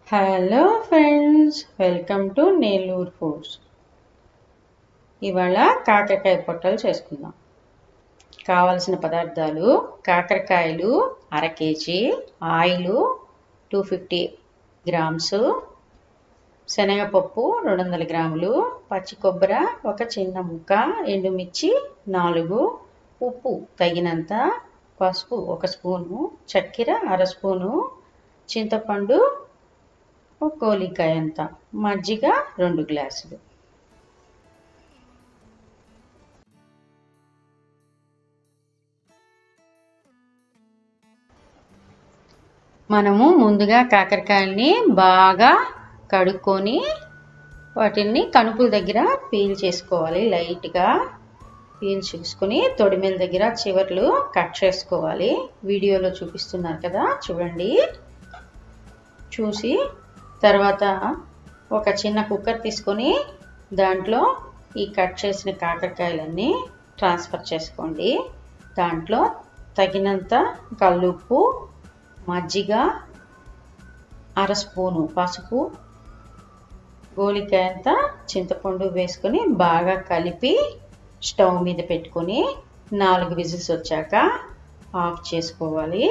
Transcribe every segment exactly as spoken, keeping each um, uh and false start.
Hello friends, welcome to Nellore foods. ఇవాళ కాకరకాయ పొట్టలు చేసుకుందాం. కావలసిన పదార్థాలు: కాకరకాయలు అర KG, oil two fifty grams, శనగపప్పు రెండు వందల గ్రాములు, పచ్చి కొబ్బరి ఒక చిన్న ముక్క, ఎండుమిర్చి నాలుగు, ఉప్పు తగినంత, పసుపు ఒక స్పూను, చక్కెర అర స్పూను, చింతపండు ఒక గోలికాయ అంత, మజ్జిగ రెండు గ్లాసులు. మనము ముందుగా కాకరకాయల్ని బాగా కడుక్కొని వాటిని కణుపుల దగ్గర పీల్ చేసుకోవాలి. లైట్గా పీల్ చేసుకుని తొడిమెల దగ్గర చివర్లు కట్ చేసుకోవాలి. వీడియోలో చూపిస్తున్నారు కదా, చూడండి. చూసి తర్వాత ఒక చిన్న కుక్కర్ తీసుకొని దాంట్లో ఈ కట్ చేసిన కాకరకాయలన్నీ ట్రాన్స్ఫర్ చేసుకోండి. దాంట్లో తగినంత కల్లుప్పు, మజ్జిగ, అర స్పూను పసుపు, గోలికాయంత చింతపండు వేసుకొని బాగా కలిపి స్టవ్ మీద పెట్టుకొని నాలుగు విజిల్స్ వచ్చాక ఆఫ్ చేసుకోవాలి.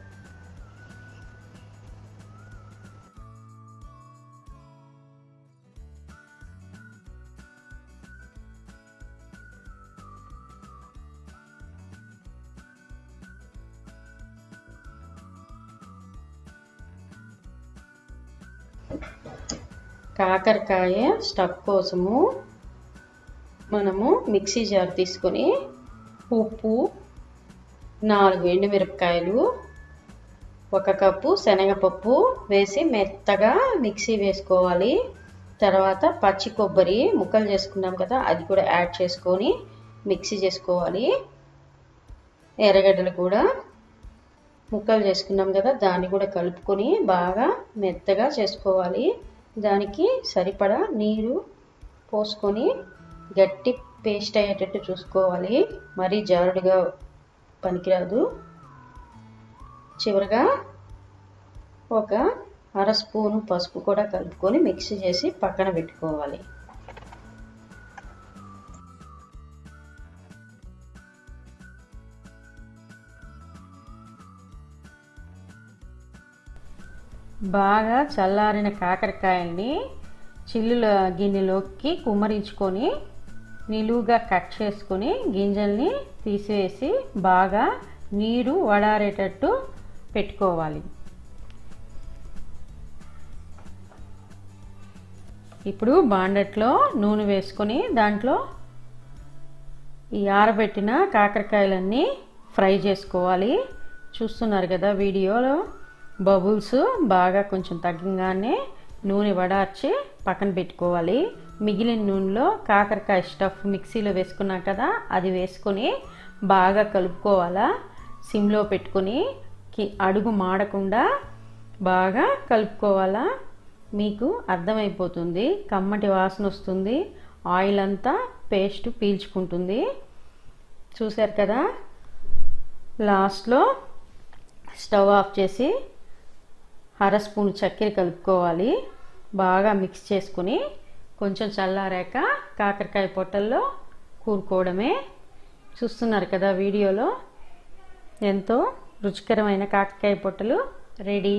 కాకరకాయ స్టఫ్ కోసము మనము మిక్సీ జార్ తీసుకొని ఉప్పు, నాలుగు ఎండుమిరపకాయలు, ఒక కప్పు శనగపప్పు వేసి మెత్తగా మిక్సీ వేసుకోవాలి. తర్వాత పచ్చి కొబ్బరి ముక్కలు చేసుకున్నాం కదా, అది కూడా యాడ్ చేసుకొని మిక్సీ చేసుకోవాలి. ఎర్రగడ్డలు కూడా ముక్కలు చేసుకున్నాం కదా, దాన్ని కూడా కలుపుకొని బాగా మెత్తగా చేసుకోవాలి. దానికి సరిపడా నీరు పోసుకొని గట్టి పేస్ట్ అయ్యేటట్టు చూసుకోవాలి. మరీ జారుడుగా పనికిరాదు. చివరిగా ఒక అర స్పూను పసుపు కూడా కలుపుకొని మిక్సీ చేసి పక్కన పెట్టుకోవాలి. బాగా చల్లారిన కాకరకాయల్ని చిల్లుల గిన్నెలోకి కుమ్మరించుకొని నిలువుగా కట్ చేసుకొని గింజల్ని తీసివేసి బాగా నీరు వడారేటట్టు పెట్టుకోవాలి. ఇప్పుడు బాండట్లో నూనె వేసుకొని దాంట్లో ఈ ఆరబెట్టిన కాకరకాయలన్నీ ఫ్రై చేసుకోవాలి. చూస్తున్నారు కదా వీడియోలో, బబుల్స్ బాగా కొంచెం తగ్గగానే నూనె వడార్చి పక్కన పెట్టుకోవాలి. మిగిలిన నూనెలో కాకరకాయ స్టఫ్ మిక్సీలో వేసుకున్నాం కదా, అది వేసుకొని బాగా కలుపుకోవాలా. సిమ్లో పెట్టుకొని అడుగు మాడకుండా బాగా కలుపుకోవాలా. మీకు అర్థమైపోతుంది, కమ్మటి వాసన వస్తుంది, ఆయిల్ అంతా పేస్ట్ పీల్చుకుంటుంది. చూశారు కదా. లాస్ట్లో స్టవ్ ఆఫ్ చేసి అర స్పూన్ చక్కెర కలుపుకోవాలి. బాగా మిక్స్ చేసుకుని కొంచెం చల్లారాక కాకరకాయ పొట్టల్లో కూరుకోవడమే. చూస్తున్నారు కదా వీడియోలో, ఎంతో రుచికరమైన కాకరకాయ పొట్టలు రెడీ.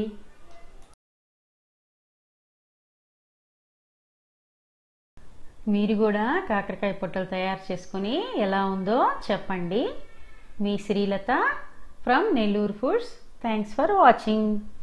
మీరు కూడా కాకరకాయ పొట్టలు తయారు చేసుకొని ఎలా ఉందో చెప్పండి. మీ Srilatha from Nellore foods. Thanks for watching.